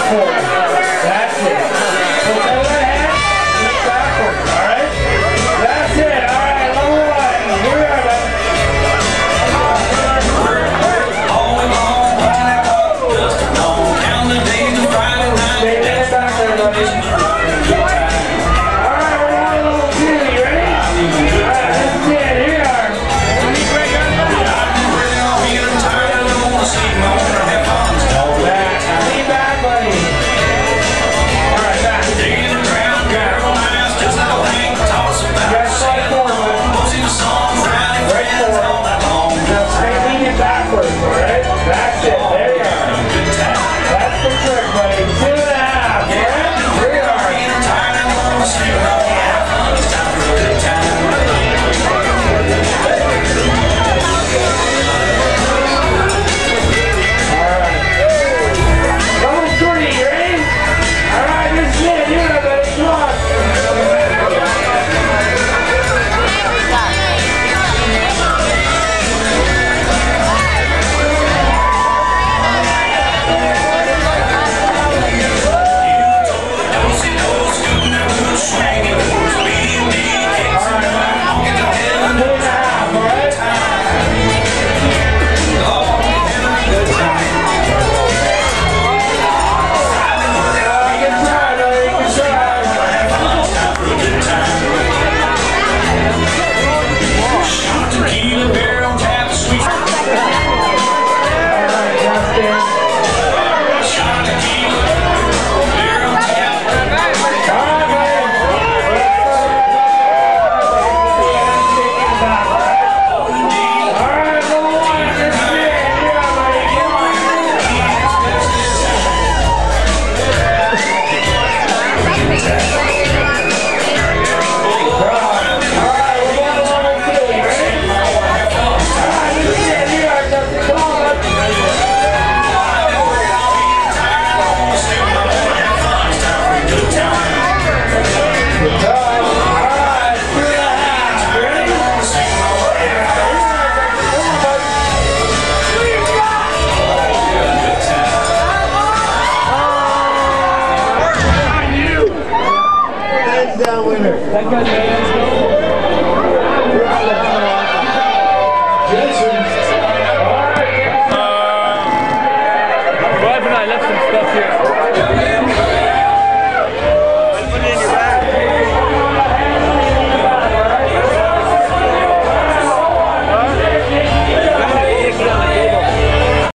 forward. That's it. Put that other hand, look backwards, alright? That's it, alright, level one. Here we are, man. Stay right back there, buddy. Alright, we're on level two. You ready? Alright, that's it. Here we are. Lean back, buddy. Alright, back. Guys, slide forward, buddy. Right forward. Now stay leaning backwards, alright? That's it. There you are. That's the trick, buddy. 2.5, alright? Here we are. Down winner. That guy's Jason. Alright. Brad and I left some stuff here.